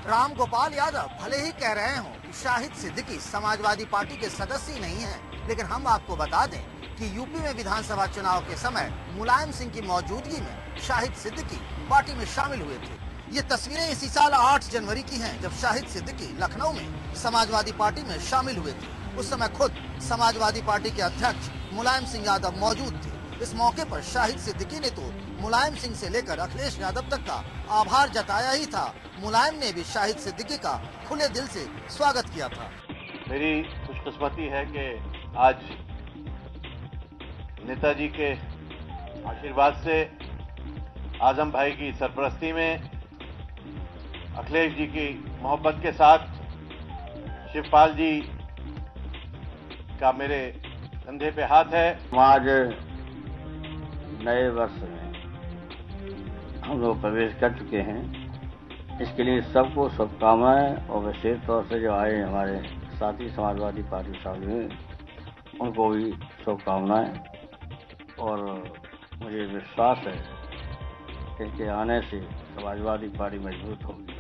राम गोपाल यादव भले ही कह रहे हों कि शाहिद सिद्दीकी समाजवादी पार्टी के सदस्य ही नहीं हैं, लेकिन हम आपको बता दें कि यूपी में विधानसभा चुनाव के समय मुलायम सिंह की मौजूदगी में शाहिद सिद्दीकी पार्टी में शामिल हुए थे। ये तस्वीरें इसी साल 8 जनवरी की हैं, जब शाहिद सिद्दीकी लखनऊ में समाजवादी पार्टी में शामिल हुए थे। उस समय खुद समाजवादी पार्टी के अध्यक्ष मुलायम सिंह यादव मौजूद थे। इस मौके पर शाहिद सिद्दीकी ने तो मुलायम सिंह से लेकर अखिलेश यादव तक का आभार जताया ही था। मुलायम ने भी शाहिद सिद्दीकी का खुले दिल से स्वागत किया था। मेरी खुशकिस्मती है कि आज नेताजी के आशीर्वाद से, आजम भाई की सरपरस्ती में, अखिलेश जी की मोहब्बत के साथ, शिवपाल जी का मेरे कंधे पे हाथ है। आज नए वर्ष में हम लोग प्रवेश कर चुके हैं। इसके लिए सबको शुभकामनाएं और विशेष तौर से जो आए हमारे साथी समाजवादी पार्टी शामिल हुए उनको भी शुभकामनाएं। और मुझे विश्वास है कि इनके आने से समाजवादी पार्टी मजबूत होगी।